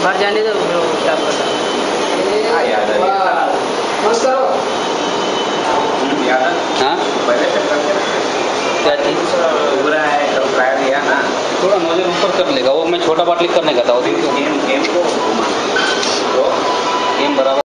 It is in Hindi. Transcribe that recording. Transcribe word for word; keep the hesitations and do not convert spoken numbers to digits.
बाहर जाने दो स्टाफ का। हाँ क्या चीज़ पूरा है तो फ्राई दिया ना, थोड़ा नोजल ऊपर कर लेगा वो। मैं छोटा बाटली करने का था। गेम गेम को गेम बराबर